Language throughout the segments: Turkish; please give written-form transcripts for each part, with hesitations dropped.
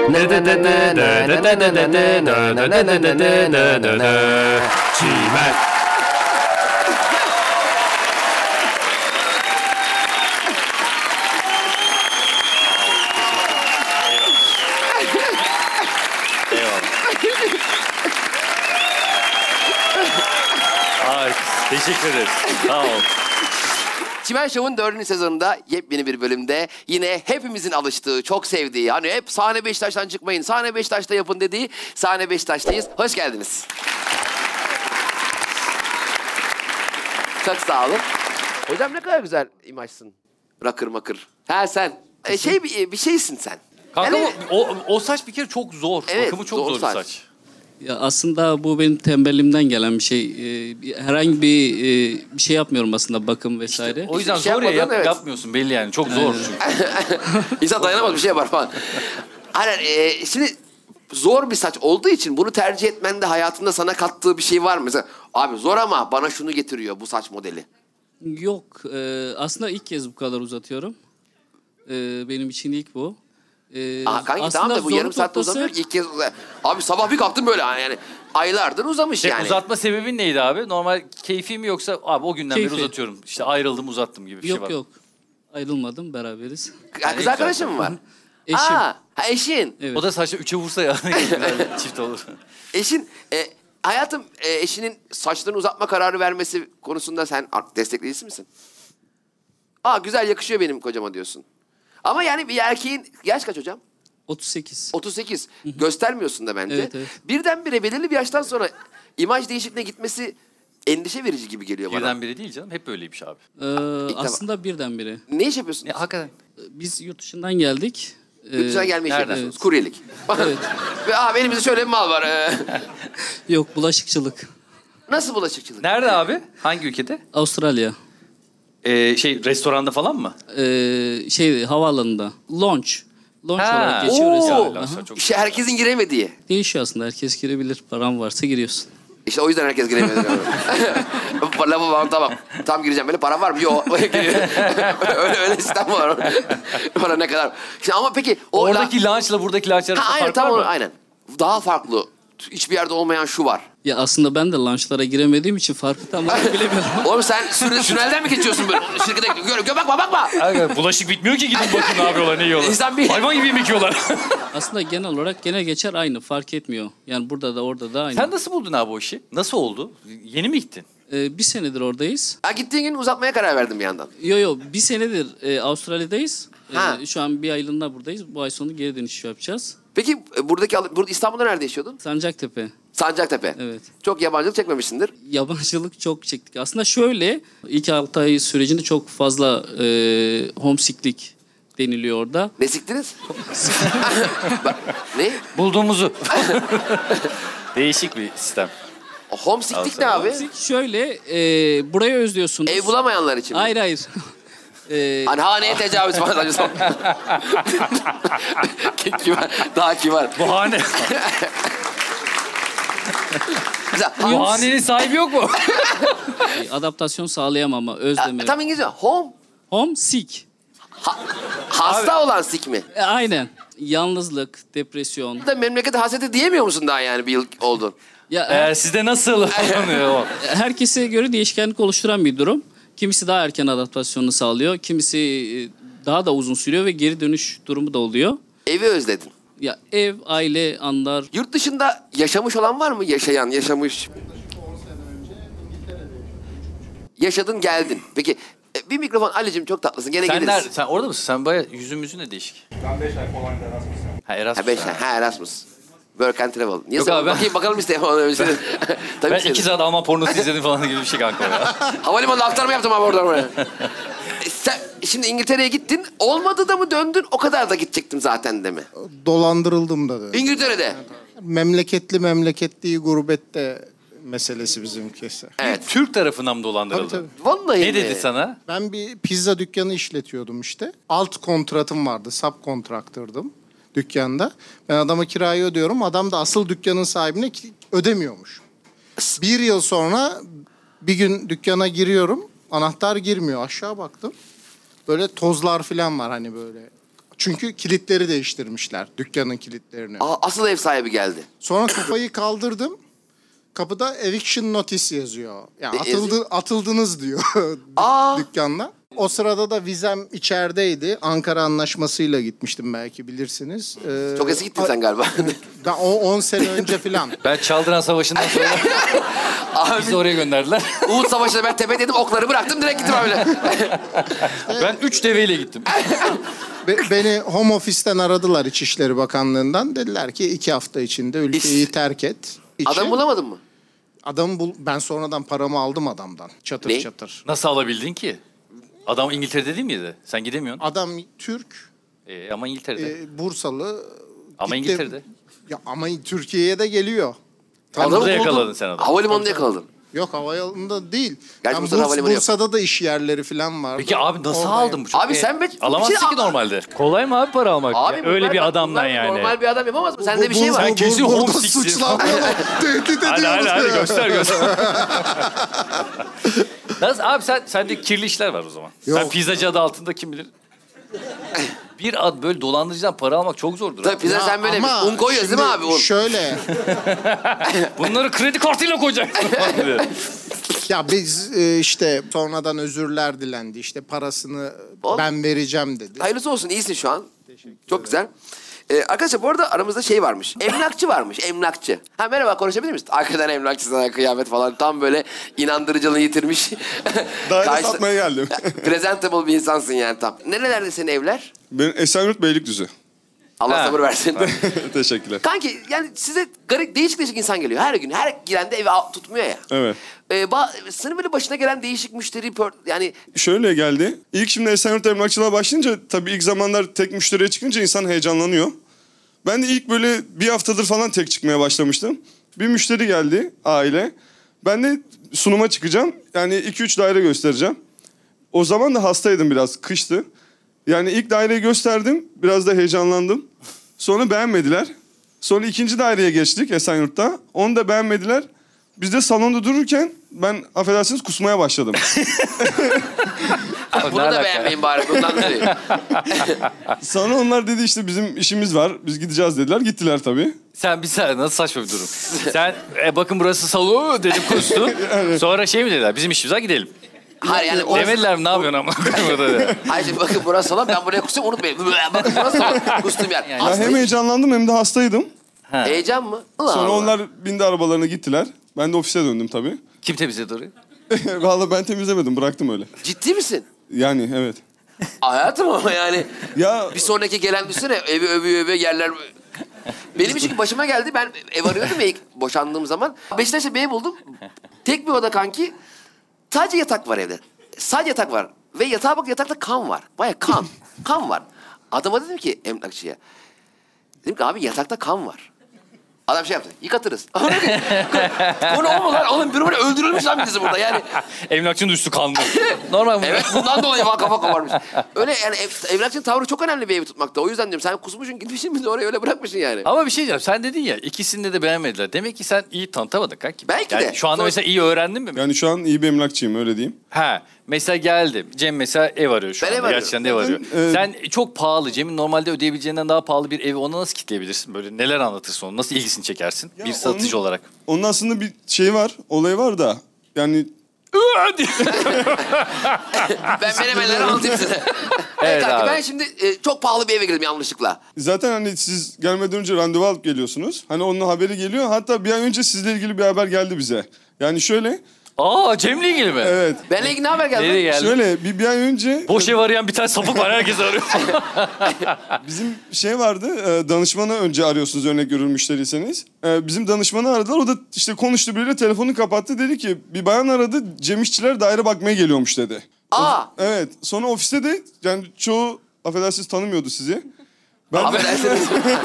Çimen. Ay, teşekkür ederiz. Sağ ol. Çimen Show'un 4. sezonunda yepyeni bir bölümde yine hepimizin alıştığı, çok sevdiği, hani hep sahne Beşiktaş'tan çıkmayın, sahne Beşiktaş'ta yapın dediği sahne Beşiktaş'tayız. Hoş geldiniz. Çok sağ olun. Hocam ne kadar güzel imajsın. Rakır makır. Ha sen. Bir şeysin sen. Kanka Yani- o saç bir kere çok zor. Evet, Bakımı çok zor zor bir saç. saç. Ya aslında bu benim tembelliğimden gelen bir şey. Herhangi bir şey yapmıyorum aslında, bakım vesaire. O yüzden şey zor ya, yapmadın, evet. yapmıyorsun belli yani. Çok zor çünkü. İnsan dayanamaz, bir şey yapar falan. Aynen, şimdi zor bir saç olduğu için bunu tercih etmende hayatında sana kattığı bir şey var mı? Mesela abi zor ama bana şunu getiriyor bu saç modeli. Yok. Aslında ilk kez bu kadar uzatıyorum. Benim için ilk bu. Kanki tamam da bu yarım saatte uzamıyor ki ilk kez Abi sabah bir kalktım böyle yani aylardır uzamış yani. Uzatma sebebin neydi abi? Normal keyfi mi yoksa abi o günden Keyfi. beri uzatıyorum. İşte ayrıldım uzattım gibi bir şey var. Yok. Ayrılmadım, beraberiz. Kız arkadaşın mı var? Eşim. Eşin. Evet. O da saçta 3'e vursa ya. Güzel çift olur. Eşin, hayatım eşinin saçlarını uzatma kararı vermesi konusunda sen destekleyici misin? Güzel yakışıyor benim kocama diyorsun. Ama yani bir erkeğin, yaş kaç hocam? 38. 38. Göstermiyorsun da bence. Evet. Birdenbire belirli bir yaştan sonra imaj değişikliğine gitmesi endişe verici gibi geliyor bana. Birdenbire değil canım. Hep böyleymiş abi. Aslında birdenbire. Ne iş yapıyorsun? Ya, hakikaten. Biz yurt dışından geldik. Yurt dışına gelme işi nereden? yapıyorsunuz. Kuryelik. Evet. Ve elimizde şöyle bir mal var. Yok, bulaşıkçılık. Nasıl bulaşıkçılık? Nerede abi? Hangi ülkede? Avustralya. Restoranda falan mı? Havaalanında. Launch Ha. olarak geçiyoruz. Ya, Aha. lançlar çok İşte herkesin giremediği. Değişiyor aslında. Herkes girebilir. Paran varsa giriyorsun. İşte o yüzden herkes giremiyor. Lafı var, tamam. Tam gireceğim böyle, param var mı? Yok. öyle sistem var. Para ne kadar? Şimdi ama peki Oradaki lunchla buradaki lunch arasında aynen, fark tam var mı? aynen. Daha farklı. Hiçbir yerde olmayan şu var. Ya aslında ben de lunchlara giremediğim için farkı tam olarak bilemiyorum. Oğlum sen sünelden mi geçiyorsun böyle? Şirkete bakma. Abi, bulaşık bitmiyor ki, gidin bakın ne yapıyorlar, ne yiyorlar. İnsan bir- Hayvan gibi yemek yiyorlar. Aslında genel olarak gene geçer, aynı, fark etmiyor. Yani burada da orada da aynı. Sen nasıl buldun abi o işi? Nasıl oldu? Yeni mi gittin? Bir senedir oradayız. Gittiğin gün uzatmaya karar verdim bir yandan. Yo, bir senedir Avustralya'dayız. Ha. Şu an bir aylığına buradayız. Bu ay sonu geri dönüş yapacağız. Peki burada İstanbul'da nerede yaşıyordun? Sancaktepe. Sancaktepe. Evet. Çok yabancılık çekmemişsindir. Yabancılık çok çektik. Aslında şöyle, ilk 6 ay sürecinde çok fazla homesicklik deniliyor orada. Ne siktiniz? Ne? Bulduğumuzu. Değişik bir sistem. Homesicklik ne abi? Şöyle, burayı özlüyorsunuz. Ev bulamayanlar için mi? Hayır. Hani haneye tecavüz falan acısı. Daha kibar. Bu hane. Mesela, Bu hanenin sahibi yok mu? Adaptasyon sağlayamama, özleme. tam İngilizce Homesick. hasta olan sik mi? Aynen. Yalnızlık, depresyon. Da memleket hasreti diyemiyor musun daha yani bir yıl oldu? Ya Sizde nasıl? herkese göre değişkenlik oluşturan bir durum. Kimisi daha erken adaptasyonunu sağlıyor. Kimisi daha da uzun sürüyor ve geri dönüş durumu da oluyor. Evi özledin. Ya ev, aile, anlar. Yurt dışında yaşamış olan var mı? Yaşamış. Yaşadın, geldin. Peki bir mikrofon Ali'cim, çok tatlısın. Gene geliriz. Sen orada mısın? Sen bayağı yüzün de değişik. Ben 5 ay Polonya'da Erasmus yaptım. Erasmus. 5 ay. Erasmus. Work and travel. Niye Yok sen? abi, ben- Bakayım bakalım istedim. Tabii Ben ki. 2 saat Alman pornosu izledim falan gibi bir şey kanka ya. Havalimanında aktarma yaptım abi oradan oraya. Sen şimdi İngiltere'ye gittin. Olmadı da mı döndün? O kadar da gidecektim zaten de mi? Dolandırıldım da dedi. İngiltere'de. Memleketliği gurbette meselesi bizimkisi. Evet. Türk tarafından mı dolandırıldı? Tabii. Vallahi Ne mi? dedi sana? Ben bir pizza dükkanı işletiyordum işte. Alt kontratım vardı. Subkontraktördım dükkanda. Ben adama kirayı ödüyorum. Adam da asıl dükkanın sahibine ödemiyormuş. Bir yıl sonra bir gün dükkana giriyorum. Anahtar girmiyor. Aşağı baktım. Böyle tozlar falan var hani böyle. Çünkü kilitleri değiştirmişler. Dükkanın kilitlerini. Asıl ev sahibi geldi. Sonra kafayı kaldırdım. Kapıda eviction notice yazıyor. Yani atıldınız diyor dükkanla. O sırada da vizem içerideydi. Ankara Anlaşması'yla gitmiştim, belki bilirsiniz. Çok eski gittin sen galiba. Ben 10 sene önce falan. Ben Çaldıran Savaşı'ndan sonra bizi oraya gönderdiler. Uğut Savaşı'nda ben tepedeydim, okları bıraktım, direkt gittim öyle. Ben 3 deveyle gittim. Beni home office'ten aradılar, İçişleri Bakanlığı'ndan. Dediler ki 2 hafta içinde ülkeyi terk et. Adam bulamadın mı? Ben sonradan paramı aldım adamdan. Çatır Ne? çatır. Nasıl alabildin ki? Adam İngiltere'de değil miydi? Sen gidemiyorsun. Adam Türk, Ama İngiltere'de. Bursalı. Ama Gitti. İngiltere'de. Ya ama Türkiye'ye de geliyor. Adamı Burada buldun. yakaladın sen adamı. Havalimanında yakaladın. Yok, havayolunda değil. Gerçi Yani Bursa'da havalimanı yok. Bursa'da da iş yerleri falan vardı. Peki abi nasıl Oradayım. aldın bu çocuğu? Abi sen Alamazsın bir şey- ki normalde. Kolay mı abi para almak? Abi Öyle bunlar bir bak, adamdan bunlar yani. Normal bir adam yapamaz mı? Sende bir şey var. Sen kesin burada homesicksin. suçlanmayalım. Tehdit Hadi ediyoruz. hadi göster. Nasıl abi sende kirli işler var o zaman. Yok. Sen pizzacı adı altında kim bilir? Bir ad böyle dolandırıcıdan para almak çok zordur. Tabii Abi. pizza sen böyle Ama un koyuyorsun değil mi abi? Un. Şöyle. Bunları kredi kartıyla koyacaksın. Ya biz işte sonradan özürler dilendi. İşte parasını ben vereceğim dedi. Hayırlısı olsun, iyisin şu an. Çok güzel. Arkadaşlar bu arada aramızda şey varmış. Emlakçı varmış, emlakçı. Ha merhaba, konuşabilir misin? Arkadan emlakçı sana kıyamet falan. Tam böyle inandırıcılığını yitirmiş. Daire satmaya geldim. Presentable bir insansın yani tam. Nerelerde senin evler? Ben Esenyurt Beylikdüzü. Allah Ha. sabır versin. Teşekkürler. Kanki yani size garip, değişik insan geliyor her gün. Her girende evi tutmuyor ya. Evet. Senin böyle başına gelen değişik müşteri yani Şöyle geldi. İlk şimdi Esenyurt emlakçılığa başlayınca tabii ilk zamanlar tek müşteriye çıkınca insan heyecanlanıyor. Ben de ilk böyle bir haftadır falan tek çıkmaya başlamıştım. Bir müşteri geldi, aile. Ben de sunuma çıkacağım. Yani 2-3 daire göstereceğim. O zaman da hastaydım biraz, kıştı. Yani ilk daireyi gösterdim, biraz da heyecanlandım. Sonra beğenmediler. Sonra ikinci daireye geçtik Esenyurt'ta. Onu da beğenmediler. Biz de salonda dururken ben affedersiniz kusmaya başladım. bunu da beğenmeyin bari, bundan dolayı. Sonra onlar dedi işte bizim işimiz var, biz gideceğiz dediler. Gittiler tabii. Sen bir saniye, nasıl saçma bir durum. Sen bakın burası salon dedim kustun. Sonra şey mi dediler? Bizim işimize gidelim. Hayır yani Demediler mi, ne yapıyorsun ama? Hayır şimdi bakın burası salon, ben buraya kusayım, unutmayın. Bakın burası salon, kustum yer. Ya hem Aslında heyecanlandım hem de hastaydım. heyecan mı? Allah Sonra Allah. onlar bindi arabalarına gittiler. Ben de ofise döndüm tabii. Kim temizledi orayı? Vallahi ben temizlemedim, bıraktım öyle. Ciddi misin? Yani evet. Hayatım ama yani. Ya Bir sonraki gelen düşünsene, evi övüyor yerler... Benim çünkü başıma geldi, ben ev arıyordum ya ilk boşandığım zaman. Beşiktaş'ta bir ev buldum. Tek bir oda kanki. Sadece yatak var evde. Sadece yatak var. Ve yatağa bak, yatakta kan var. Baya kan. Kan var. Adama dedim ki emlakçıya. Dedim ki abi yatakta kan var. Adam şey yaptı. Yıkatırız. Bu ne oğlum lan? Oğlum biri böyle öldürülmüş lan bizi burada yani. Emlakçının üstü kanlı. Normal mı? Evet bundan dolayı falan kafa koparmış. Öyle yani evlakçının tavrı çok önemli bir evi tutmakta. O yüzden diyorum sen kusmuşsun gitmişsin bir de oraya öyle bırakmışsın yani. Ama bir şey diyeceğim. Sen dedin ya ikisinde de beğenmediler. Demek ki sen iyi tanıtamadın kanki. Belki yani de. Şu anda Sonra- mesela iyi öğrendin mi? yani şu an iyi bir emlakçıyım, öyle diyeyim. Ha. Mesela geldim. Cem mesela ev arıyor şu Ben anda. ev arıyorum. Gerçekten de ev arıyor. Sen çok pahalı. Cem'in normalde ödeyebileceğinden daha pahalı bir evi ona nasıl kitleyebilirsin? Böyle neler anlatırsın onu? Nasıl ilgisini çekersin? Bir satıcı olarak. Onun aslında bir şey var, olayı var da. Yani Ben menemenleri anlatayım size. Evet kanka, abi. ben şimdi çok pahalı bir eve girdim yanlışlıkla. zaten hani siz gelmeden önce randevu alıp geliyorsunuz. Hani onun haberi geliyor. Hatta bir ay önce sizle ilgili bir haber geldi bize. Yani şöyle, Aa Cem'le ilgili mi? evet. Benle ilgili ne haber geldi? Nereye geldi? Şöyle bir ay önce Boş ev arayan bir tane sapık var. Herkes arıyor. bizim şey vardı, danışmanı önce arıyorsunuz örnek görür müşteriyseniz. Bizim danışmanı aradılar, o da işte konuştu biriyle, telefonu kapattı. Dedi ki bir bayan aradı, Cem İşçiler daire bakmaya geliyormuş dedi. Aa. Evet, sonra ofiste de yani çoğu affedersiniz tanımıyordu sizi. Ben de, Affedersiniz.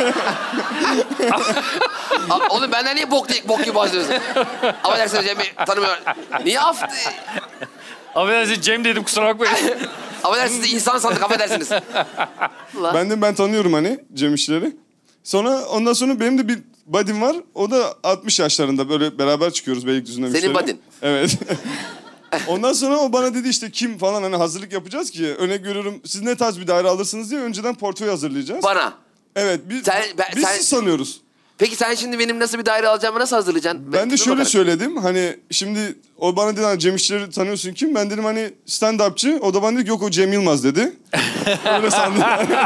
Oğlum benden niye bok gibi bahsediyorsun? Affedersiniz Cem Bey, tanımıyorum. Niye Affedersiniz Cem dedim kusura bakmayın. Affedersiniz insan sandık, affedersiniz. ben tanıyorum hani Cem İşçileri. Sonra ondan sonra benim de bir buddy'm var. O da 60 yaşlarında, böyle beraber çıkıyoruz Beylikdüzü'nde. Senin müşteri. buddy'n? Evet. Ondan sonra o bana dedi işte kim falan hani hazırlık yapacağız ki. Örnek görüyorum siz ne tarz bir daire alırsınız diye önceden portföy hazırlayacağız. Bana. Evet biz siz sanıyoruz. Peki sen şimdi benim nasıl bir daire alacağımı nasıl hazırlayacaksın? Ben de tipime şöyle bakarak. söyledim hani şimdi o bana dedi hani Cem İşçileri tanıyorsun kim? Ben dedim hani stand-upçı. O da bana dedi ki yok o Cem Yılmaz dedi. Öyle sandım.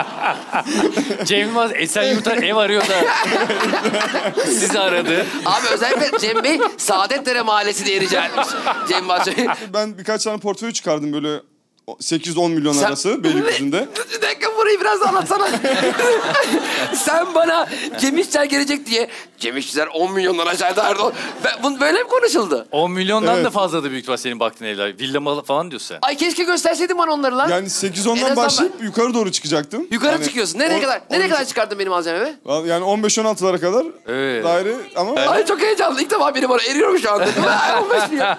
Cem Yılmaz Esenyurt'a ev arıyor da sizi aradı. Abi özellikle Cem Bey Saadetdere Mahallesi diye rica etmiş. Cem Bahçe. Ben birkaç tane portföy çıkardım böyle 8-10 milyon Sen- arası Beylikdüzü'nde. Bir dakika burayı biraz anlatsana. Sen bana Cem İşçiler gelecek diye Cem İşçiler 10 milyondan aşağıda Erdoğan. Bunu böyle mi konuşuldu? 10 milyondan Evet. da fazladı büyük ihtimal senin baktığın evler. Villa falan diyorsun sen. Ay keşke gösterseydin bana onları lan. Yani En 8-10'dan azından başlayıp yukarı doğru çıkacaktım. Yukarı Hani çıkıyorsun. Nereye on- kadar? Nereye 13 kadar çıkardın benim alacağım eve? Yani 15-16'lara kadar Evet. daire ama Ay çok heyecanlı. İlk defa biri bana eriyorum şu anda. Ay, 15 milyon.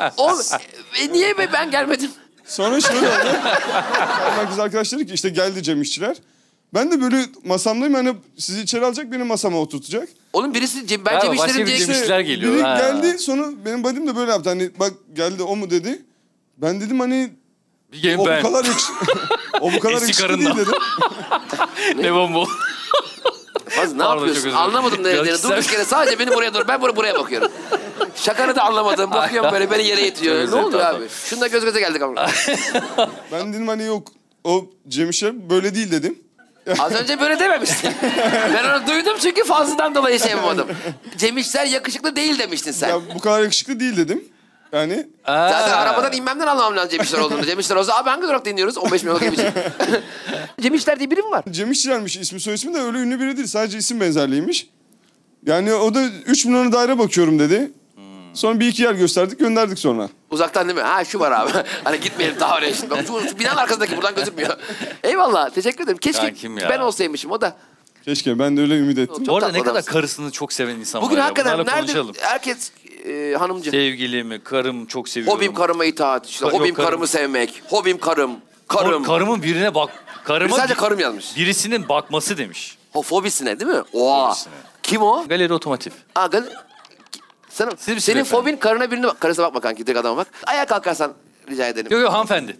Niye ben gelmedim? sonra şöyle oldu. Kız arkadaş dedi ki işte geldi Cem İşçiler. Ben de böyle masamdayım hani sizi içeri alacak benim masama oturtacak. Oğlum birisi ben Ha, Cem başka İşçilerim bir diye... Cem İşçiler geliyor. Biri Ha. geldi sonra benim buddy'm de böyle yaptı hani bak geldi o mu dedi. Ben dedim hani Bir gelin o ben. bu kadar o bu kadar Eski yakışıklı değil karından. dedim. Ne bombo. Faz ne Pardon, çok yapıyorsun? özür dilerim. Anlamadım ne dediğini. Biraz Durduk kişisel- yere sadece beni buraya dur. Ben buraya bakıyorum. Şakanı da anlamadım. Bakıyorum böyle beni yere itiyor. Çok Ne oluyor güzel, abi? Şunda göz göze geldik ama. Ben dedim hani yok o Cem İşçiler böyle değil dedim. Az önce böyle dememiştin. Ben onu duydum çünkü fazladan dolayı şey yapamadım. Cem İşçiler yakışıklı değil demiştin sen. Ya bu kadar yakışıklı değil dedim. Yani Zaten arabadan inmemden anlamam lazım Cem İşçiler olduğunu. Cem İşçiler olsa abi hangi durakta iniyoruz? 15 milyon gibi için. Cem İşçiler diye biri mi var? Cem İşçilermiş ismi soy ismi de öyle ünlü biri değil. Sadece isim benzerliğiymiş. Yani o da 3 milyona daire bakıyorum dedi. Sonra bir iki yer gösterdik gönderdik sonra. Uzaktan değil mi? Ha şu var abi. Hani gitmeyelim daha oraya şimdi. Bak, şu binanın arkasındaki buradan gözükmüyor. Eyvallah teşekkür ederim. Keşke Kankim ya. ben olsaymışım o da. Keşke ben de öyle ümit ettim. Çok Bu arada tatlı ne kadar adamsın. karısını çok seven insan Bugün var ya. hakikaten Bunlarla nerede konuşalım. herkes hanımcı. Sevgilimi, karım çok seviyorum. Hobim karıma itaat. İşte Yok, hobim karım. karımı sevmek. Hobim karım. Karım. Karımın birine bak. Karıma Sadece karım yazmış. birisinin bakması demiş. Fobisine değil mi? Oha. Fobisine. Kim o? Galeri Otomotiv. Aa, Sana, Siz misiniz senin efendim? fobin karına birine bak. Karısına bakma kanki direkt adama bak. Ayağa kalkarsan rica edelim. Yok hanımefendi.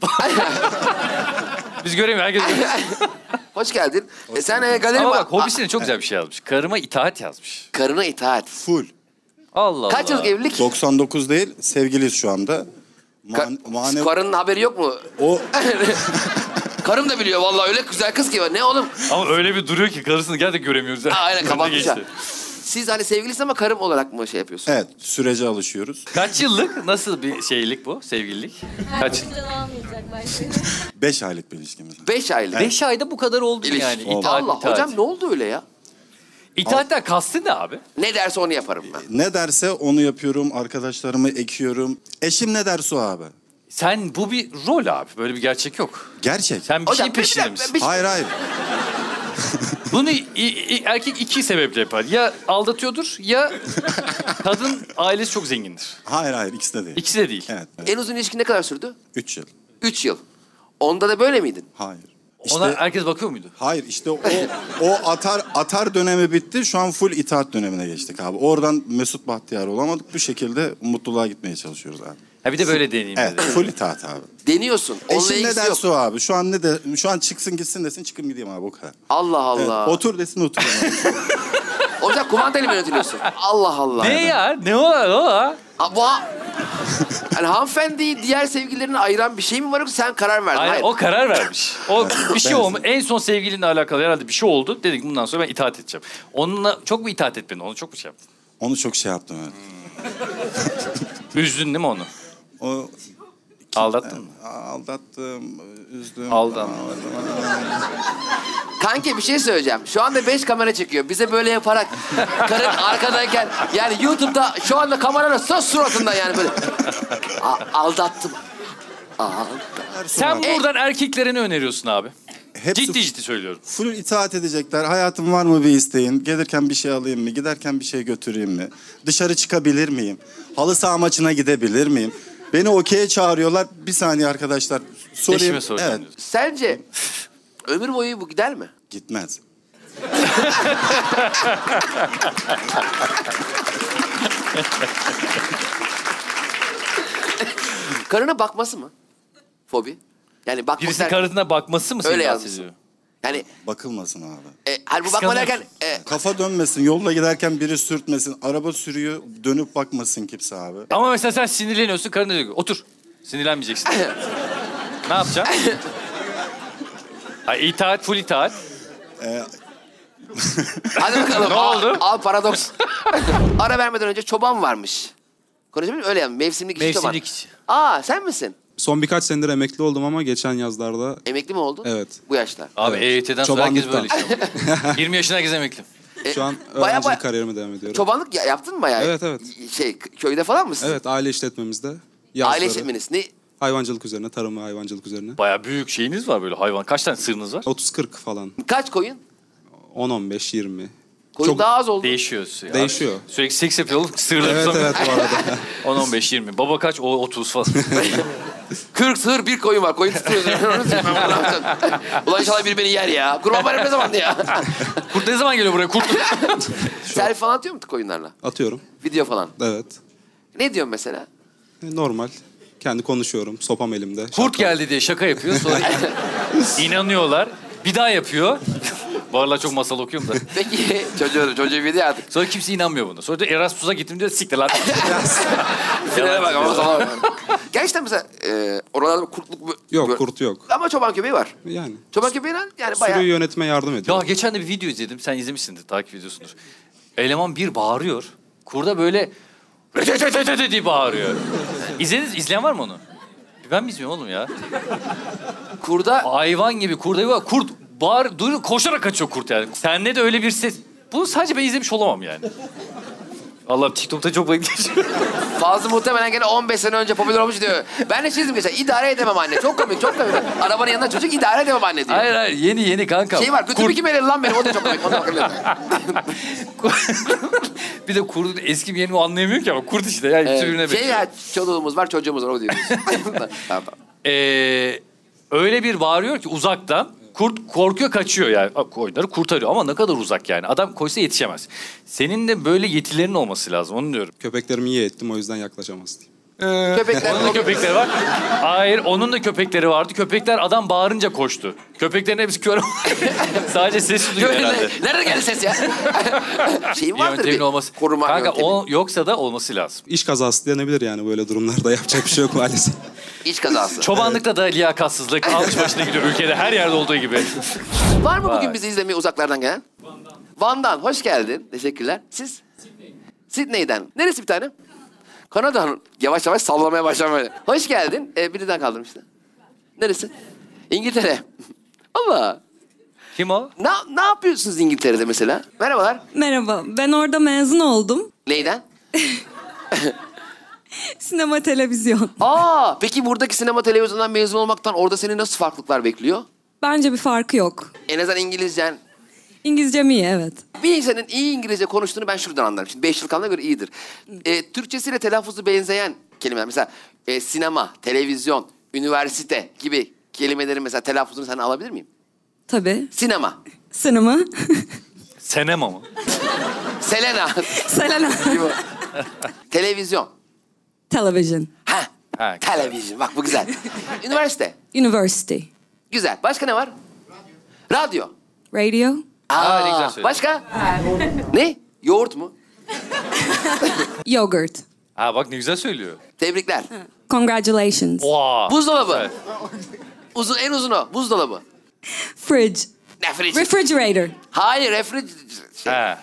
Biz göremiyoruz. Herkes görüyor. Hoş geldin. Sen galeri Ama bak. bak hobisine çok güzel bir şey yazmış. Karıma itaat yazmış. Karına itaat. Full. Allah Kaç Allah. yıllık evlilik? 99 değil, sevgiliyiz şu anda. Karının haberi yok mu? O Karım da biliyor vallahi öyle güzel kız ki. Ne oğlum? Ama öyle bir duruyor ki karısını gerçekten göremiyoruz. Aa, aynen Önüne kapatmışlar. geçti. Siz hani sevgilisin ama karım olarak mı şey yapıyorsun? evet, sürece alışıyoruz. Kaç yıllık? Nasıl bir şeylik bu? Sevgililik? Kaç? almayacak belki. 5 aylık bir ilişkimiz. 5 aylık. 5 ayda bu kadar oldu İlişki. yani. Oldu. İtaat, Allah itaat. hocam ne oldu öyle ya? İtaatten kastı ne abi? Ne derse onu yaparım ben. Ne derse onu yapıyorum, arkadaşlarımı ekiyorum. Eşim ne derse o abi. Sen bu bir rol abi. Böyle bir gerçek yok. Gerçek. Sen bir Hocam şeyin peşinde misin? Hayır hayır. Bunu erkek iki sebeple yapar. Ya aldatıyordur ya kadın ailesi çok zengindir. Hayır ikisi de değil. İkisi de değil. Evet. En uzun ilişki ne kadar sürdü? 3 yıl. 3 yıl. Onda da böyle miydin? Hayır. Ona İşte, herkes bakıyor muydu? hayır işte o atar dönemi bitti. Şu an full itaat dönemine geçtik abi. Oradan Mesut Bahtiyar olamadık. Bu şekilde mutluluğa gitmeye çalışıyoruz abi. Ha bir de böyle deneyim. Evet, full itaat abi. Deniyorsun. Onunla Eşim ne ilgisi yok. derse o abi. Şu an çıksın gitsin desin çıkın gideyim abi o kadar. Allah Evet, Allah. otur desin oturayım abi. Hocam kumandayla mı yönetiliyorsun? Allah Allah. Ne ya? Ne o? Ha, bu yani hanımefendiyi diğer sevgililerine ayıran bir şey mi var yoksa sen karar verdin? Hayır, Hayır. o karar vermiş. O bir şey ben- olmuş. En son sevgilinle alakalı herhalde bir şey oldu. Dedik bundan sonra ben itaat edeceğim. Onunla çok mu itaat etmedin? Onu çok mu şey yaptın? Onu çok şey yaptım evet. Üzdün değil mi onu? O Aldattın mı? aldattım, üzdüm. Aldan. Kanki bir şey söyleyeceğim. Şu anda 5 kamera çekiyor. Bize böyle yaparak karın arkadayken yani YouTube'da şu anda kameranın söz suratında yani böyle. Aldattım. Sen buradan erkeklere ne öneriyorsun abi? Hepsi Ciddi söylüyorum. full itaat edecekler. Hayatım var mı bir isteğin? Gelirken bir şey alayım mı? Giderken bir şey götüreyim mi? Dışarı çıkabilir miyim? Halı saha maçına gidebilir miyim? Beni okey'e çağırıyorlar. Bir saniye arkadaşlar. Sorayım. Eşime soracağım Evet, diyorsun. Sence ömür boyu bu gider mi? gitmez. Karına bakması mı? Fobi. Yani bakmak Birisinin karısına bakması mı seni öyle rahatsız yazmışsın. ediyor? Yani Bakılmasın abi. hani bu bakma derken Kafa dönmesin, yolda giderken biri sürtmesin, araba sürüyor, dönüp bakmasın kimse abi. Ama mesela sen sinirleniyorsun, karın da diyor ki, otur. Sinirlenmeyeceksin. Ne yapacaksın? Ay, itaat, full itaat. hadi bakalım. Ne oldu? Al paradoks. Ara vermeden önce çoban varmış. Konuşabilir miyim? Öyle yani mevsimlik işçi çoban. Mevsimlik işçi. Sen misin? Son birkaç senedir emekli oldum ama geçen yazlarda Emekli mi oldun? Evet. Bu yaşta. Abi EYT'den sonra herkes Çobanlıktan. böyle işte. 20 yaşında herkes emekli. şu an Baya öğrencilik baya- kariyerime devam ediyorum. Çobanlık yaptın mı bayağı? Evet, evet. Köyde falan mısın? Evet, aile işletmemizde yazları Aile işletmeniz. Ne? hayvancılık üzerine, tarım ve hayvancılık üzerine. Bayağı büyük şeyiniz var böyle hayvan. Kaç tane sığırınız var? 30-40 falan. Kaç koyun? 10-15-20. Koyun Çok daha az oldu. Değişiyor. değişiyor. Sürekli seks yapıyor oğlum. Sığırlar Evet tutamıyor. evet bu arada. 10-15-20. Baba kaç? O 30 falan. 40 sığır bir koyun var. Koyun tutuyoruz. Ulan inşallah biri beni yer ya. Kurban bayramı ne zamandı ya? Kurt ne zaman geliyor buraya? Kurt. Selfie falan atıyor musun koyunlarla? Atıyorum. Video falan. Evet. Ne diyorsun mesela? Normal. Kendi konuşuyorum. Sopam elimde. Kurt geldi diye şaka yapıyor. Sonra inanıyorlar. Bir daha yapıyor. Bu aralar çok masal okuyorum da. Peki çocuğu video artık. Sonra kimse inanmıyor buna. Sonra da Erasmus'a gittim diyor. Siktir lan. Finale bak ama sana bak. Gerçekten mesela oralarda kurtluk... Yok, kurt yok. Ama çoban köpeği var. Yani. Çoban köpeği yani bayağı... Sürüyü yönetmeye yardım ediyor. Ya geçen de bir video izledim. Sen izlemişsindir. Takip ediyorsundur. Eleman bir bağırıyor. Kurda böyle diye bağırıyor. İzleyen var mı onu? Ben mi izliyorum oğlum ya? Kurda... Hayvan gibi kurda var. Kurt duyuyor, koşarak kaçıyor kurt yani. Sende de öyle bir ses. Bunu sadece ben izlemiş olamam yani. Allah'ım TikTok'ta çok vakit geçiyor. Fazla muhtemelen gene 15 sene önce popüler olmuş diyor. Ben de çizdim geçen. İdare edemem anne. Çok komik, çok komik. Arabanın yanında çocuk idare edemem anne diyor. Hayır yeni kanka. Şey var, götümü kim eledi lan benim? O da çok komik. Ona bakabilirim. Bir de kurdun eski mi yeni mi anlayamıyor ki ama kurt işte. Yani birbirine Şey ya, çoluğumuz var, çocuğumuz var. O diyoruz. Tamam. Öyle bir bağırıyor ki uzaktan. Kurt korkuyor kaçıyor yani. Koyunları kurtarıyor ama ne kadar uzak yani. Adam koysa yetişemez. Senin de böyle yetilerin olması lazım onu diyorum. Köpeklerimi iyi ettim o yüzden yaklaşamaz diye. Köpekler... Onun da köpekleri var. Hayır onun da köpekleri vardı. Köpekler adam bağırınca koştu. Köpeklerin hepsi kör. Sadece ses duyuyor herhalde. Nerede geldi ses ya? Şeyin vardır Yöntemin bir olması. koruma Kanka yöntemi. yoksa da olması lazım. İş kazası denebilir yani böyle durumlarda yapacak bir şey yok maalesef. İç kazası. Çobanlıkta da liyakatsızlık almış başına gidiyor ülkede her yerde olduğu gibi. Var mı Var. bugün bizi izlemeye uzaklardan gelen? Van'dan. Hoş geldin. Teşekkürler. Siz? Sydney'den. Neresi bir tane? Kanada'nın. Yavaş yavaş sallamaya başlamaya. Hoş geldin. Birden kaldım işte. Neresi? İngiltere. Allah. Kim o? Ne yapıyorsunuz İngiltere'de mesela? Merhabalar. Merhaba, ben orada mezun oldum. Neyden? Sinema, televizyon. Peki buradaki sinema televizyondan mezun olmaktan orada seni nasıl farklılıklar bekliyor? Bence bir farkı yok. En azından İngilizcen. İngilizcem iyi, evet. Bir insanın iyi İngilizce konuştuğunu ben şuradan anlarım. Şimdi 5 yıl kaldığına göre iyidir. Türkçesiyle telaffuzu benzeyen kelimeler. Mesela sinema, televizyon, üniversite gibi kelimelerin mesela telaffuzunu sen alabilir miyim? Tabii. Sinema, Sinema. Senema mı? Selena. Selena. gibi. Televizyon. Television. Ha, Televizyon. Bak bu güzel. Üniversite. University. Güzel. Başka ne var? Radyo. Radio. ne güzel söyledin. Başka? Ne? Yoğurt mu? Yogurt. Ha bak ne güzel söylüyor. Tebrikler. Congratulations. Oha. Buzdolabı. Evet. En uzunu. Buzdolabı. Fridge. Ne fridge? Refrigerator. Hayır, refrigerator. Ha.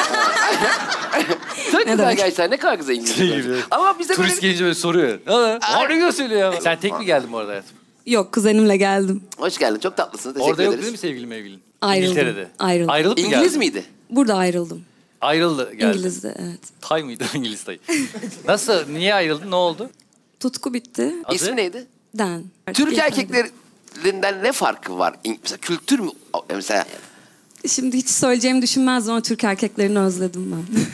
Çok güzel demek? gerçekten. Ne kadar güzel İngilizce. Şey gibi. Ama bize Turist böyle... gelince böyle soruyor. Ne güzel söylüyor ya. Sen tek mi geldin bu arada hayatım? Yok, kuzenimle geldim. Hoş geldin. Çok tatlısın. Teşekkür Orada yok ederiz. değil mi sevgili mevgilin? Ayrıldım. İngiltere'de. Ayrıldım. Ayrılıp mı İngiliz geldin? miydi? Burada ayrıldım. Ayrıldı geldi. İngiliz'de, evet. Tay mıydı İngiliz tay? Nasıl? Niye ayrıldın? Ne oldu? Tutku bitti. Adı? İsmi neydi? Dan. Türk erkeklerinden ne farkı var? Mesela kültür mü? Mesela Şimdi hiç söyleyeceğimi düşünmezdim ama Türk erkeklerini özledim ben.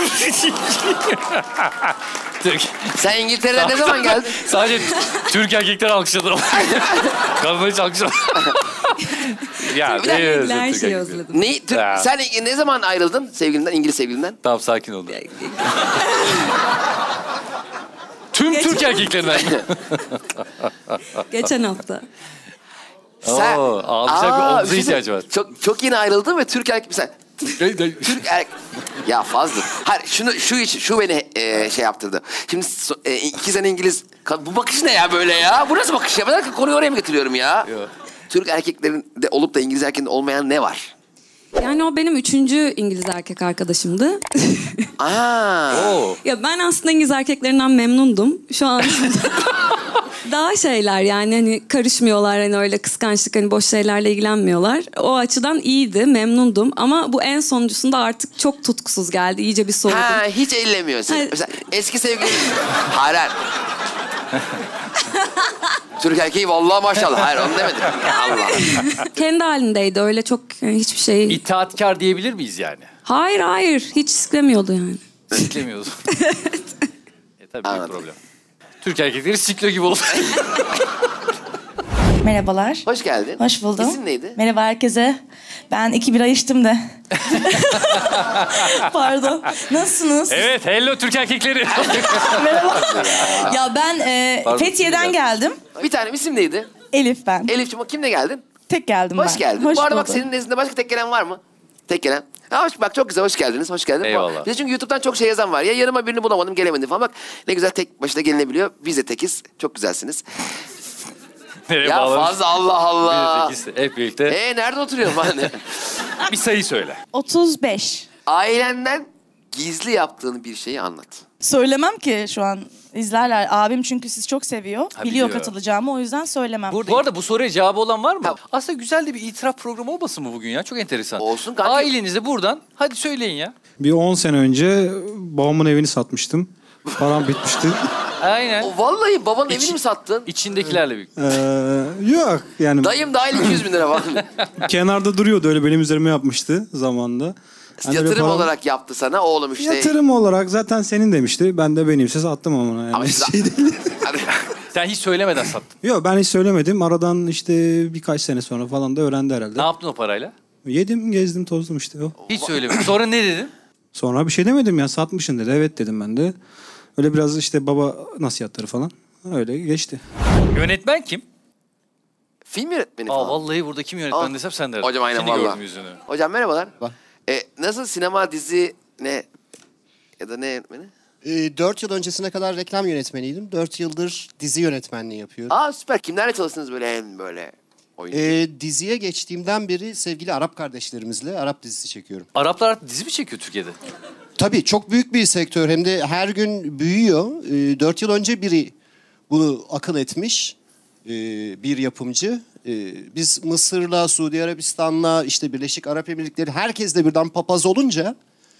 Türk. sen İngiltere'den ne zaman geldin? Sadece Türk erkekler alkışladı. Kadınlar hiç alkışlamadı. Ya Bir dakika, ne özledin Her Türk şeyi erkekleri? özledim. Ne? Sen ne zaman ayrıldın sevgilinden, İngiliz sevgilinden? Tamam sakin ol. Tüm Türk erkeklerinden. Geçen hafta. Sen... Ağlayacak bir Aa, omuza ihtiyacı var. Çok yeni ayrıldın ve Türk erkek... Mesela Türk ya fazla. Hayır şu beni şey yaptırdı. Şimdi 2 sene İngiliz... Bu bakış ne ya böyle ya? Bu nasıl bakış ya? Ben konuyu oraya mı getiriyorum ya? Yok. Türk erkeklerinde olup da İngiliz erkeğinde olmayan ne var? Yani o benim 3. İngiliz erkek arkadaşımdı. Oo. Ya ben aslında İngiliz erkeklerinden memnundum. Şu an daha şeyler yani hani karışmıyorlar, hani öyle kıskançlık, hani boş şeylerle ilgilenmiyorlar. O açıdan iyiydi, memnundum ama bu en sonuncusunda artık çok tutkusuz geldi. İyice bir soğudum. Ha, hiç ellemiyor seni. Hayır. Mesela eski sevgili... Hayır. Türk erkeği vallahi maşallah. Hayır onu demedim. Allah. Kendi halindeydi, öyle çok hiçbir şey... İtaatkar diyebilir miyiz yani? Hayır hiç siklemiyordu yani. Siklemiyoruz. Tabii büyük Anladım. problem. Türk erkekleri sikliyor gibi olur. Merhabalar. Hoş geldin. Hoş buldum. İsim neydi? Merhaba herkese. Ben 2 bira içtim de. Pardon. Nasılsınız? Evet, hello Türk erkekleri. Merhaba. Ya ben Pardon, Fethiye'den kim geldim. Bir tanem isim neydi? Elif ben. Elif'ciğim kimle geldin? Tek geldim ben. Hoş geldin. Hoş Bu arada bak buldum. senin nezdinde başka tek gelen var mı? Tek gelen. Ha, bak çok güzel, hoş geldiniz, hoş geldin. Eyvallah. Bize çünkü YouTube'dan çok şey yazan var. Ya yanıma birini bulamadım, gelemedim falan. Bak ne güzel tek başına gelinebiliyor. Biz de tekiz. Çok güzelsiniz. Nereye Ya bağlamış? fazla Allah Allah. Bir de ikisi, hep birlikte. Nerede oturuyorsun falan. Bir sayı söyle. 35. Ailenden gizli yaptığın bir şeyi anlat. Söylemem ki şu an. İzlerler. Abim çünkü sizi çok seviyor. Ha, biliyor biliyor. katılacağımı, o yüzden söylemem. Bu arada bu soruya cevabı olan var mı? Ha. Aslında güzel de bir itiraf programı olmasın mı bugün ya? Çok enteresan. Olsun kanki. Ailenize buradan hadi söyleyin ya. Bir 10 sene önce babamın evini satmıştım. Param bitmişti. Aynen. Vallahi babanın evini mi sattın? İçindekilerle bir. Yok yani Dayım dahil 200 bin lira falan. kenarda duruyordu, öyle benim üzerime yapmıştı zamanında. Hani öyle Yatırım param- olarak yaptı sana oğlum işte. Yatırım olarak zaten senin demişti. Ben de benimsiz attım ama yani. Ama siz- Şey değil. Sen hiç söylemeden sattın. Yok, ben hiç söylemedim. Aradan işte birkaç sene sonra falan da öğrendi herhalde. Ne yaptın o parayla? Yedim, gezdim, tozdum işte o. Hiç söylemedin. Sonra ne dedin? Sonra bir şey demedim ya, satmışsın dedi. Evet dedim ben de. Öyle biraz işte baba nasihatleri falan. Öyle geçti. Yönetmen kim? Film yönetmeni Aa falan. vallahi burada kim yönetmen Aa, desem sen de. hocam aynen Şimdi vallahi. gördüm yüzünü. Hocam merhabalar. Nasıl sinema, dizi ne ya da ne yönetmeni? 4 yıl öncesine kadar reklam yönetmeniydim. 4 yıldır dizi yönetmenliği yapıyorum. Aa süper. Kimlerle çalıştınız böyle en böyle oyuncu? Diziye geçtiğimden beri sevgili Arap kardeşlerimizle Arap dizisi çekiyorum. Araplar dizi mi çekiyor Türkiye'de? Tabii çok büyük bir sektör, hem de her gün büyüyor. 4 yıl önce biri bunu akıl etmiş, bir yapımcı. Biz Mısır'la, Suudi Arabistan'la, işte Birleşik Arap Emirlikleri, herkesle birden papaz olunca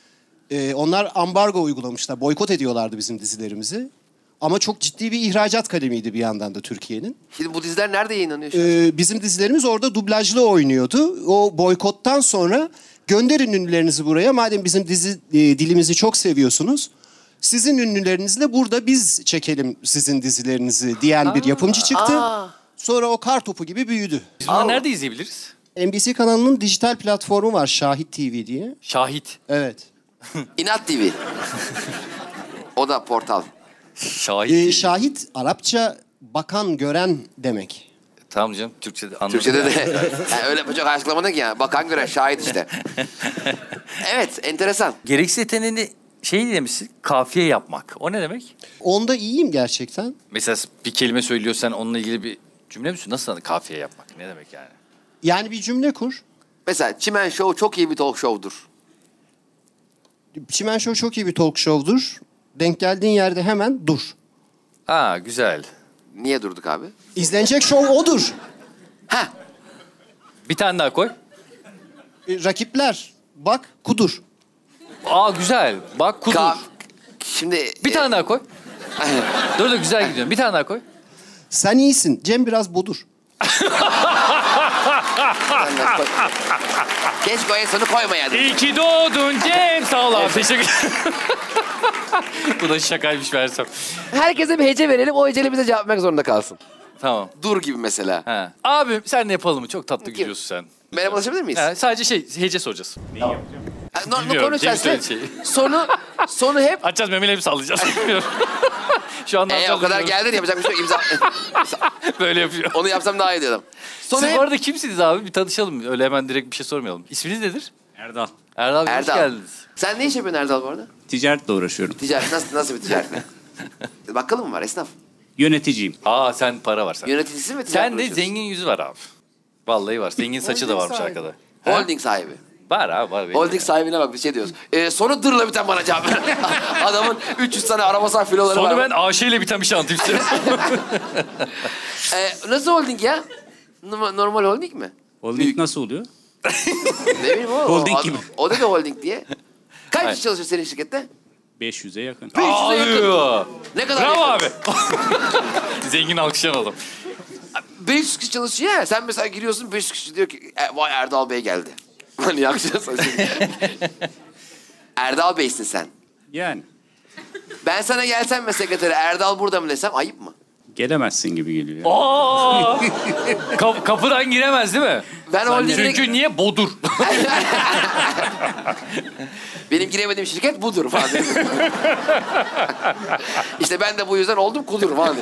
onlar ambargo uygulamışlar. Boykot ediyorlardı bizim dizilerimizi. Ama çok ciddi bir ihracat kalemiydi bir yandan da Türkiye'nin. Şimdi bu diziler nerede yayınlanıyor şu an? Bizim dizilerimiz orada dublajlı oynuyordu. O boykottan sonra gönderin ünlülerinizi buraya. Madem bizim dizi dilimizi çok seviyorsunuz, sizin ünlülerinizle burada biz çekelim sizin dizilerinizi diyen bir yapımcı çıktı. Sonra o kar topu gibi büyüdü. Biz bunları nerede izleyebiliriz? NBC kanalının dijital platformu var, Şahit TV diye. Şahit. Evet. İnat TV. O da portal. Şahit. Şahit Arapça bakan, gören demek. Tamam canım Türkçe'de anladım. Türkçe'de de yani öyle çok açıklamadın ki ya. Bakan gören şahit işte. Evet enteresan. Gereksiz yeteneğini şey demişsin, kafiye yapmak. O ne demek? Onda iyiyim gerçekten. Mesela bir kelime söylüyorsan onunla ilgili bir cümle mi söylüyorsun? Nasıl kafiye yapmak? Ne demek yani? Yani bir cümle kur. Mesela Çimen Show çok iyi bir talk show'dur. Çimen Show çok iyi bir talk show'dur. Denk geldiğin yerde hemen dur. Aa güzel. Niye durduk abi? İzlenecek show odur. Ha. Bir tane daha koy. Rakipler bak kudur. Aa güzel. Bak kudur. Şimdi Bir tane daha koy. Dur güzel gidiyorsun. Bir tane daha koy. Sen iyisin. Cem biraz bodur. Keşke o en sonu koymayaydın. İyi ki doğdun Cem. Sağ ol abi. Teşekkür Bu da şakaymış versem. Herkese bir hece verelim. O heceyle bize cevap vermek zorunda kalsın. Tamam. Dur gibi mesela. Ha. Abim sen ne yapalım mı? Çok tatlı gülüyorsun sen. Merhabalaşabilir miyiz? Ha, sadece hece soracağız. No Bilmiyorum, konu Cem içerisinde söyledi şeyi. sonu hep Açacağız memeli mi sallayacağız? Bilmiyorum. Şu an ne O yapacağız kadar bilmiyorum. geldin yapacak bir şey yok. İmza. Böyle yapıyor. Onu yapsam daha iyi diyordum. Sonra Siz hep- bu arada kimsiniz abi? Bir tanışalım. Öyle hemen direkt bir şey sormayalım. İsminiz nedir? Erdal. Erdal Bey, hoş Erdal. geldiniz. Sen ne iş yapıyorsun Erdal bu arada? Ticaretle uğraşıyorum. Ticaret nasıl bir ticaret? Bakkalın mı var esnaf? Yöneticiyim. Aa sen para var sen. Yöneticisi mi ticaret Sen de zengin yüzü var abi. Vallahi var. Zengin saçı da varmış arkada. Holding sahibi. Var abi var. Holding sahibine bak bir şey diyoruz. Sonra dırla biten bana cevap ver. Adamın 300 tane arabası var, filoları var. Sonra ben AŞ ile biten bir şey anlatayım size. Nasıl holding ya? Normal holding mi? Holding nasıl oluyor? Ne bileyim o. Holding o, gibi. O da bir holding diye. Kaç Hayır. kişi çalışıyor senin şirkette? 500'e yakın. 500'e yakın. Ne kadar Bravo yakın? abi. Zengin alkışlayan adam. 500 kişi çalışıyor ya. Sen mesela giriyorsun 500 kişi diyor ki vay Erdal Bey geldi. Hani yakışıyorsun şimdi. Erdal Bey'sin sen. Yani Ben sana gelsem ve sekretere Erdal burada mı desem ayıp mı? gelemezsin gibi geliyor. Yani. Aa! Kapıdan giremez değil mi? Ben holding'e... Çünkü niye? Bodur. Benim giremediğim şirket budur falan. İşte ben de bu yüzden oldum kudur falan.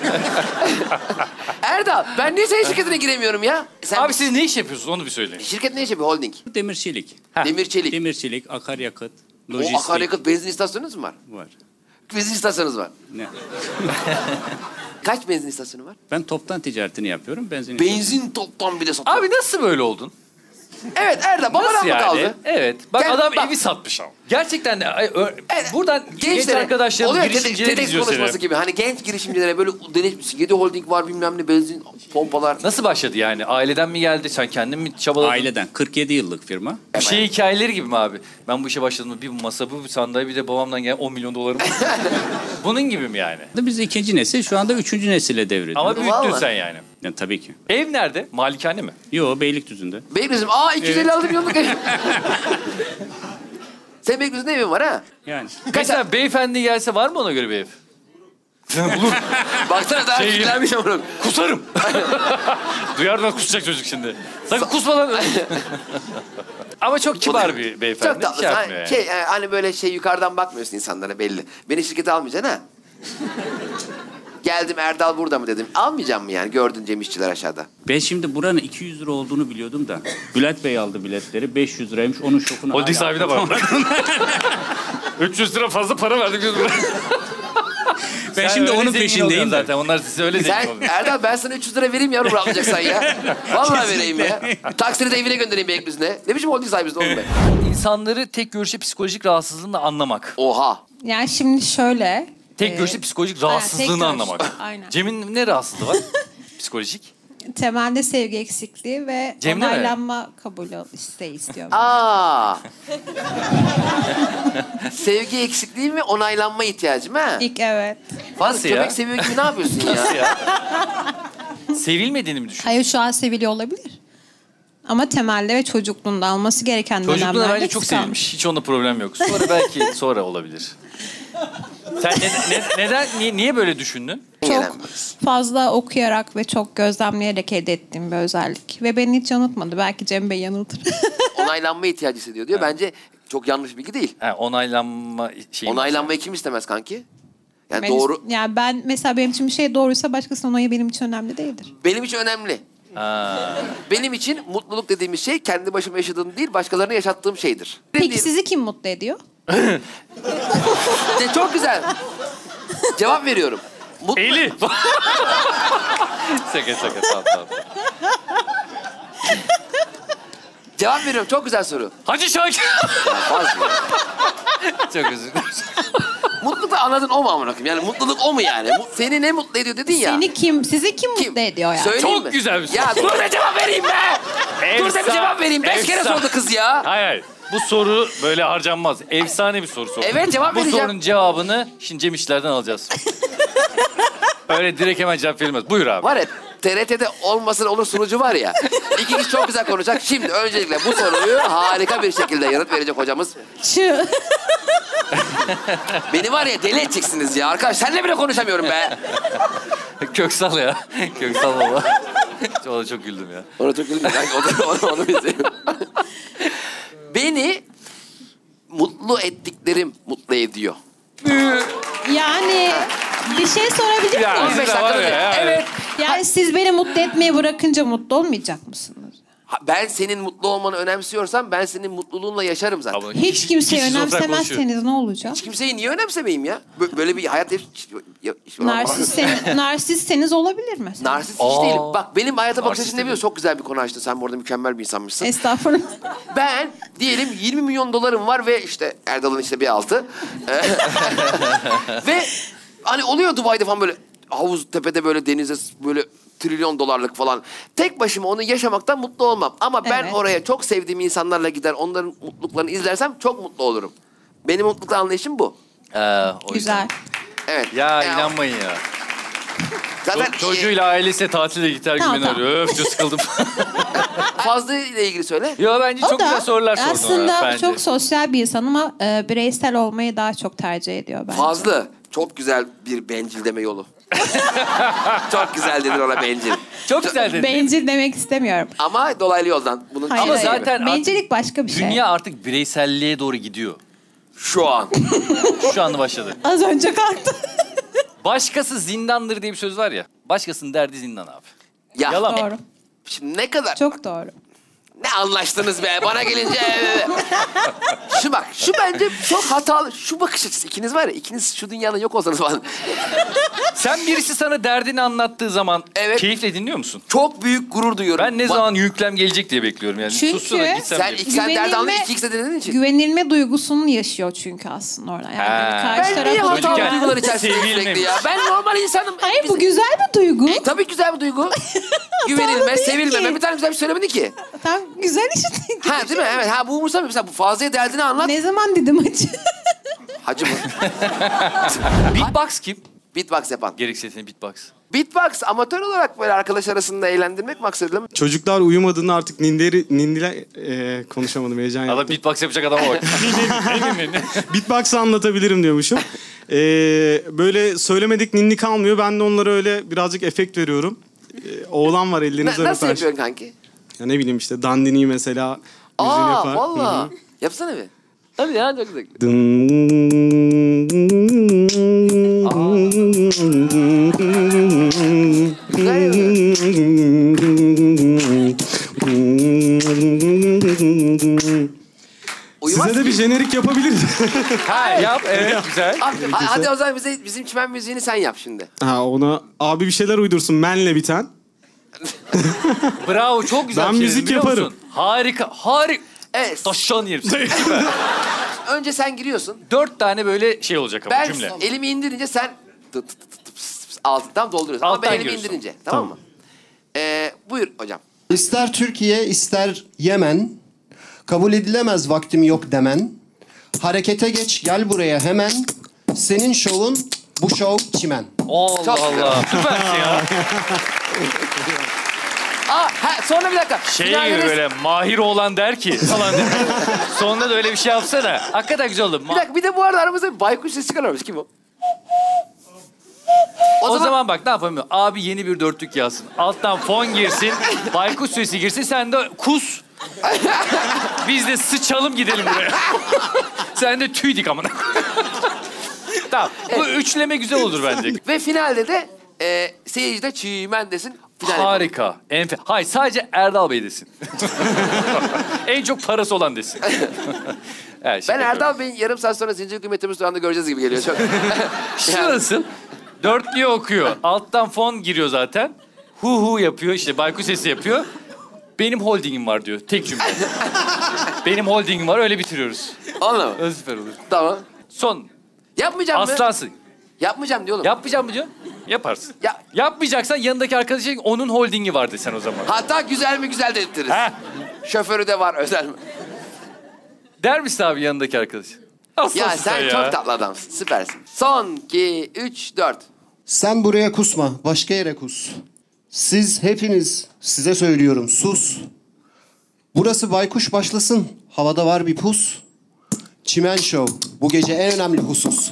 Erdal ben niye senin şirketine giremiyorum ya? Sen Abi siz ne iş yapıyorsunuz onu bir söyleyin. şirket ne iş yapıyor holding? Demirçilik. Demir çelik. Demirçilik, akaryakıt, O lojistik akaryakıt benzin istasyonunuz mu var? var. Benzin istasyonunuz var. Ne? Kaç benzin istasyonu var? Ben toptan ticaretini yapıyorum. Benzin toptan bile satıyor. Abi nasıl böyle oldun? Evet Erdal babadan Nasıl mı yani? kaldı? Evet. Bak Gel, adam bak. evi satmış ama. Gerçekten de buradan genç Gençlere arkadaşlarım oluyor girişimcileri TEDx izliyor konuşması seni. gibi. Hani genç girişimcilere böyle deneşmişsin. 7 holding var bilmem ne benzin pompalar. Nasıl başladı yani? Aileden mi geldi? Sen kendin mi çabaladın? Aileden. 47 yıllık firma. Bir şey hikayeleri gibi mi abi? Ben bu işe başladığımda bir masa, bir sandalye, bir de babamdan gelen 10 milyon dolarım. Bunun gibi mi yani? Biz ikinci nesil, şu anda üçüncü nesile devrediyoruz. Ama büyüttün Vallahi. sen yani. Yani tabii ki. Ev nerede? Malikane mi? Yo, Beylikdüzü'nde. Beylikdüzü. 256 milyonluk ev. Senin Beylikdüzü'nde evin var ha? Yani. Mesela beyefendi gelse var mı ona göre bir ev? Olur. Baksana daha Şey- kilitlenmiş ama. Kusarım. Duyardan kusacak çocuk şimdi. Sakın kusma lan. Ama çok kibar bir beyefendi. Çok tatlı. Şey yapmıyor yani. Hani böyle yukarıdan bakmıyorsun insanlara belli. Beni şirkete almayacaksın ha? Geldim Erdal burada mı dedim. Almayacağım mı yani gördün Cem İşçiler aşağıda. Ben şimdi buranın 200 lira olduğunu biliyordum da. Bülent Bey aldı biletleri. 500 liraymış. Onun şokunu Holding hala sahibine bak. 300 lira fazla para verdik biz buraya. Ben Sen şimdi öyle onun zengin peşindeyim oluyorsun de. zaten. Onlar size öyle zengin Sen oluyor. Erdal ben sana 300 lira vereyim yavrum rahatlayacaksan ya. Vallahi vereyim ya. Taksini de evine göndereyim Beylikdüzü'ne. Ne biçim holding sahibisin oğlum be? İnsanları tek görüşte psikolojik rahatsızlığını anlamak. Oha. Yani şimdi şöyle. Tek görüşte psikolojik rahatsızlığını tek görüşte, anlamak. aynen. Cem'in ne rahatsızlığı var? Psikolojik. Temelde sevgi eksikliği ve Cem'de mi? onaylanma kabulü isteği istiyorum. Aa. Sevgi eksikliği mi onaylanma ihtiyacı mı? İlk evet. Nasıl ya? Köpek seviyor gibi ne yapıyorsun ya? Sevilmediğini mi düşünüyorsun? Hayır şu an seviliyor olabilir. Ama temelde ve çocukluğunda alması gereken Çocukluğunda dönemlerde bence çok kıskanmış. sevilmiş. Hiç onunla problem yok. Sonra belki sonra olabilir. Sen neden niye böyle düşündün? Çok fazla okuyarak ve çok gözlemleyerek elde ettiğim bir özellik. Ve beni hiç yanıltmadı. Belki Cem Bey yanıltır. Onaylanma ihtiyacı hissediyor diyor. Bence çok yanlış bilgi değil. Ha, onaylanma şeyi. Onaylanmayı kim istemez kanki? Yani Ben- doğru. Yani ben mesela benim için bir şey doğruysa başkasının onayı benim için önemli değildir. Benim için önemli. Benim için mutluluk dediğimiz şey kendi başıma yaşadığım değil, başkalarına yaşattığım şeydir. Peki sizi kim mutlu ediyor? Çok güzel. Cevap veriyorum. Eli. Şaka tamam. Cevap veriyorum. Çok güzel soru. Hacı Şakir. Çok özür dilerim. Mutluluk da anladın o mu amına koyayım? Yani mutluluk o mu yani? Seni ne mutlu ediyor dedin ya. Sizi kim mutlu ediyor yani? Söyleyeyim Çok mi? güzel bir soru. Ya dur da cevap vereyim be! Dur da bir cevap vereyim. 5 kere sordu kız ya. Hayır. Bu soru böyle harcanmaz. Efsane bir soru sordu. Evet, cevap Bu vereceğim. sorunun cevabını şimdi Cem İşçiler'den alacağız. Öyle direkt hemen cevap verilmez. Buyur abi. Var ya TRT'de olmasın olur sunucu var ya. İki kişi çok güzel konuşacak. Şimdi öncelikle bu soruyu harika bir şekilde yanıt verecek hocamız. Beni var ya deli edeceksiniz ya. Arkadaş seninle bile konuşamıyorum be. Köksal ya. Köksal baba. Ona çok güldüm ya. Ona çok güldüm. Onu izliyorum. Beni mutlu ettiklerim mutlu ediyor. Yani Bir şey sorabilir miyim? Ya, 15 dakikada bir. Evet. Yani siz beni mutlu etmeyi bırakınca mutlu olmayacak mısınız? Ben senin mutlu olmanı önemsiyorsam ben senin mutluluğunla yaşarım zaten. Ama Hiç kimseyi şizofren konuşuyor. önemsemezseniz ne olacak? Hiç kimseyi niye önemsemeyeyim ya? Böyle bir hayat... Narsistseniz olabilir mesela. Narsist hiç değilim. Bak benim hayata bakış açım ne biliyor? Çok güzel bir konu açtın. Sen bu arada mükemmel bir insanmışsın. Estağfurullah. Ben diyelim 20 milyon dolarım var ve işte Erdal'ın işte bir altı. Ve hani oluyor Dubai'de falan böyle havuz tepede böyle denize böyle trilyon dolarlık falan. Tek başıma onu yaşamaktan mutlu olmam. Ama ben Evet. oraya çok sevdiğim insanlarla gider onların mutluluklarını izlersem çok mutlu olurum. Benim mutluluk anlayışım bu. O Güzel. Evet. Ya inanmayın ya. Zaten Çocuğuyla ailesiyle tatile gider gibi beni Tamam. arıyor. Öf çok sıkıldım. Fazla ile ilgili söyle. Yo bence çok güzel sorular sordun aslında ona, bence. çok sosyal bir insan ama bireysel olmayı daha çok tercih ediyor bence. Fazla. Çok güzel bir bencil deme yolu. Çok güzel dedin ona bencil. Çok güzel dedin. Bencil demek istemiyorum. Ama dolaylı yoldan. Bunun Hayır, Ama hayır. zaten Bencillik başka bir şey. Dünya artık bireyselliğe doğru gidiyor. Şu an. Şu anda başladı. Az önce kalktı. Başkası zindandır diye bir söz var ya. Başkasının derdi zindan abi. Ya. Yalan. Doğru. Şimdi ne kadar... Çok doğru. Ne anlaştınız be bana gelince. Şu bak şu bence çok hatalı. Şu bakış açısı ikiniz var ya ikiniz şu dünyada yok olsanız falan. Sen birisi sana derdini anlattığı zaman Evet. keyifle dinliyor musun? Çok büyük gurur duyuyorum. Ben ne zaman yüklem gelecek diye bekliyorum yani. Çünkü Sussa da gitsem Sen diye. sen derdi anla Güvenilme- 2x'e dediğin için. Güvenilme duygusunu yaşıyor çünkü aslında orada. Yani Ha. karşı Ben niye taraf... hatalı Çocukken duygular içerisindeyim sevilmemiş. sürekli ya? Ben normal insanım. Hayır bu güzel bir duygu. Tabii güzel bir duygu. Güvenilme, değil sevilmeme. ki. Bir tane güzel bir şey söylemedi ki. Tam güzel işte. Ha değil mi? Evet. Ha bu umursamıyor. Mesela bu Fazlı'ya derdini anlat. Ne zaman dedim acı? Hacı mı? Beatbox kim? Beatbox yapan. Gerekçesine beatbox. Beatbox amatör olarak böyle arkadaş arasında eğlendirmek maksadıyla. Çocuklar uyumadığında artık nindiler konuşamadım heyecan Adam yaptım. beatbox yapacak adama bak. Beatbox'ı anlatabilirim diyormuşum. Böyle söylemedik ninni kalmıyor. Ben de onlara öyle birazcık efekt veriyorum. Oğlan var ellerinize Nasıl öper. yapıyorsun kanki? Ya ne bileyim işte dandini mesela müziğini yapar. Valla. Hı hı. Yapsana bir. Hadi ya çok güzel. Size de bir jenerik yapabiliriz. Ha yap evet güzel. Abi, hadi o zaman bizim çimen müziğini sen yap şimdi. Ha ona abi bir şeyler uydursun menle biten. Bravo çok güzel. Ben bir şey müzik biliyor yaparım. musun? Harika. Evet. Taşan yerim seni. Önce sen giriyorsun. 4 tane böyle şey olacak ama Ben cümle. elimi indirince sen altından dolduruyorsun. Ama ben Alttan elimi giriyorsun. indirince. Tamam mı? Buyur hocam. İster Türkiye ister Yemen, kabul edilemez vaktim yok demen. Harekete geç gel buraya hemen, senin şovun bu şov çimen. Allah Çok güzel. Allah. Süpersin ya. Sonra bir dakika. Şey gibi Finaliniz- böyle mahir olan der ki falan der. Sonunda da öyle bir şey yapsana. Hakikaten güzel oldu. Bir dakika bir de bu arada aramızda bir baykuş sesi çıkarıyormuş. Kim o? O zaman bak ne yapalım? Abi yeni bir dörtlük yazsın. Alttan fon girsin. Baykuş sesi girsin. Sen de kus. Biz de sıçalım gidelim buraya. Sen de tüy dik amına. Tamam. Bu üçleme güzel olur bence. Ve finalde de seyirci de çimen desin. Final yapalım. Harika. Hayır sadece Erdal Bey desin. En çok parası olan desin. Evet, Ben Erdal Bey'in yarım saat sonra Zincirlikuyu metrobüs durağında göreceğiz gibi geliyor. Çok. Şurası. Dörtlüğü okuyor. Alttan fon giriyor zaten. Hu yapıyor işte baykuş sesi yapıyor. Benim holdingim var diyor. Tek cümle. Benim holdingim var öyle bitiriyoruz. Anladın mı? Süper olur. Tamam. Son. Yapmayacağım mı? Aslansın. Yapmayacağım diyor oğlum. Yapmayacağım mı diyor? Yaparsın. Ya. Yapmayacaksan yanındaki arkadaşın onun holdingi vardı sen o zaman. Hatta güzel mi güzel dedirtiriz. Ha? Şoförü de var özel mi? Der misin abi yanındaki arkadaş? Aslansın Ya sen ya. çok tatlı adamsın. Süpersin. Son 2, 3, 4. Sen buraya kusma, başka yere kus. Siz hepiniz, size söylüyorum sus. Burası baykuş başlasın, havada var bir pus. Çimen Show, bu gece en önemli husus.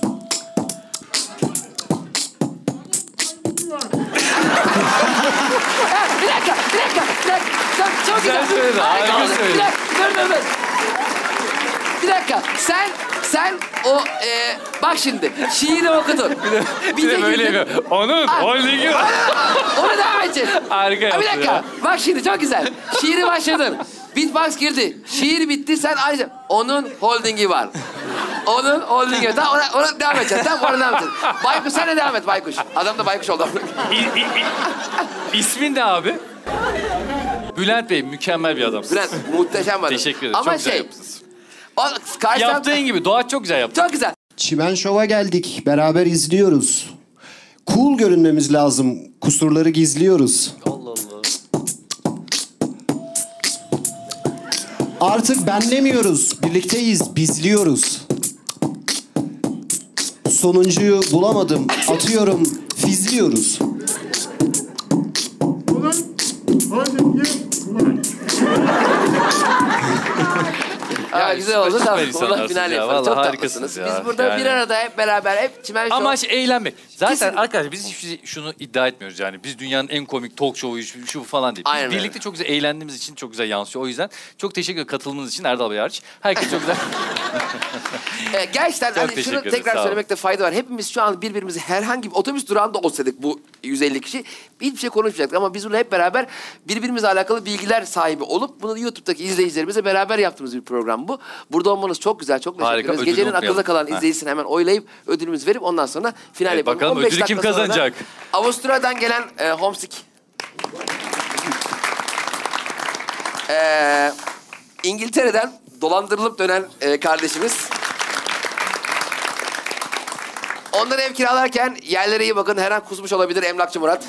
Bir dakika. Çok Güzel güzel. söyledi, harika oldu. söyledi. Bir dakika. Dur. Bir dakika. Sen o bak şimdi şiiri okudun. Bir de böyle yapıyor. Onun holdingi var. Onu devam edeceğiz. Harika Bir yaptı dakika. ya. Bak şimdi çok güzel. Şiiri başladın. Beatbox girdi. Şiir bitti. Sen ayrıca onun holdingi var. Onun holdingi var. Tamam ona devam edeceğiz. Tamam ona devam edeceğiz. Baykuş sen de devam et Baykuş. Adam da Baykuş oldu. İsmin ne abi? Bülent Bey mükemmel bir adamsınız. Bülent muhteşem var. Teşekkür ederim. Ama çok güzel yaptınız. Yaptığın gibi Doğaç çok güzel yaptı. Çok güzel. Çimen Şov'a geldik. Beraber izliyoruz. Cool görünmemiz lazım. Kusurları gizliyoruz. Allah Allah. Artık benlemiyoruz. Birlikteyiz, bizliyoruz. Sonuncuyu bulamadım. Atıyorum, fizliyoruz. Ya güzel oldu. Tamam. süper Bundan insanlarsınız final ya. yapalım. Çok Vallahi tatlısınız. harikasınız ya. Biz burada Yani. bir arada hep beraber hep Çimen Show. Amaç eğlenmek. Zaten Kesin. arkadaşlar biz hiç şunu iddia etmiyoruz yani. Biz dünyanın en komik talk show'u şu falan değil. Biz Aynen öyle. birlikte çok güzel eğlendiğimiz için çok güzel yansıyor. O yüzden çok teşekkür ederim katılımınız için Erdal Bey hariç. Herkes çok güzel. Gerçekten Çok hani teşekkür şunu ederim, tekrar sağ olun. söylemekte fayda var. Hepimiz şu an birbirimizi herhangi bir otobüs durağında olsaydık bu 150 kişi hiçbir şey konuşmayacaktık. Ama biz burada hep beraber birbirimizle alakalı bilgiler sahibi olup bunu YouTube'daki izleyicilerimizle beraber yaptığımız bir program bu. Burada olmanız çok güzel, çok teşekkür Harika, ederiz. ödülü Gecenin unutmayalım. akılda kalan Ha. izleyicisini hemen oylayıp ödülümüzü verip ondan sonra final Evet, yapalım. bakalım 15 ödülü kim dakika sonra kazanacak? Avusturya'dan gelen Homesick. İngiltere'den dolandırılıp dönen kardeşimiz. Onları ev kiralarken yerlere iyi bakın. Her an kusmuş olabilir Emlakçı Murat.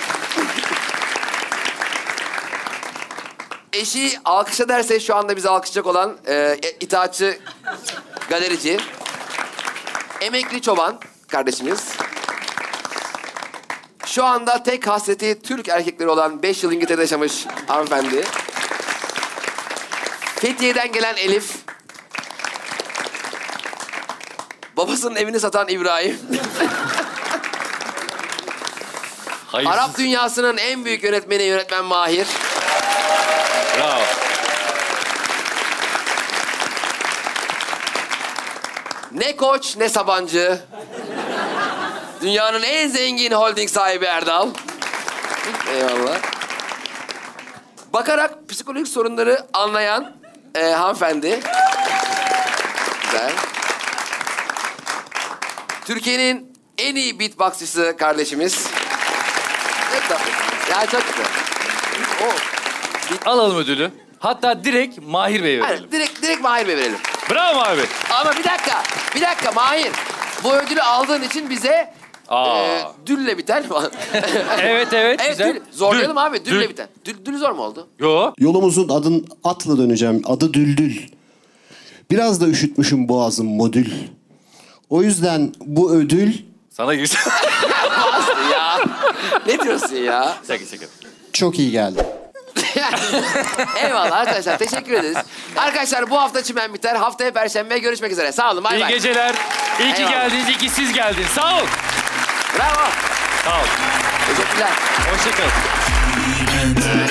Eşi alkış ederse şu anda bizi alkışlayacak olan itaatçı galerici. Emekli çoban kardeşimiz. Şu anda tek hasreti Türk erkekleri olan 5 yıl İngiltere'de yaşamış hanımefendi. Fethiye'den gelen Elif. Babasının evini satan İbrahim. Hayırsız. Arap dünyasının en büyük yönetmen Mahir. Bravo. Ne Koç ne Sabancı. Dünyanın en zengin holding sahibi Erdal. Eyvallah. Bakarak psikolojik sorunları anlayan hanımefendi. Güzel. Türkiye'nin en iyi beatboxçısı kardeşimiz. Ne tatlı. Ya çok güzel. Alalım ödülü. Hatta direkt Mahir Bey'e verelim. Hayır, direkt Mahir Bey verelim. Bravo Mahir Bey. Ama bir dakika Mahir. Bu ödülü aldığın için bize dülle biten falan. Evet güzel. Dül. Zorlayalım Dül. abi dülle Dül. biten. Dül zor mu oldu? Yo. Yolumuzun adın atla döneceğim. Adı Düldül. Biraz da üşütmüşüm boğazım modül. O yüzden bu ödül... Sana girsin. Bastı ya. Ne diyorsun ya? Şaka. Çok iyi geldi. Eyvallah arkadaşlar teşekkür ederiz. Arkadaşlar bu hafta Çimen biter. Haftaya Perşembe görüşmek üzere. Sağ olun bay İyi bay. geceler. İyi ki Eyvallah. geldiniz. İyi ki siz geldiniz. Sağ ol. Bravo. Sağ ol. Teşekkürler. Hoşçakalın.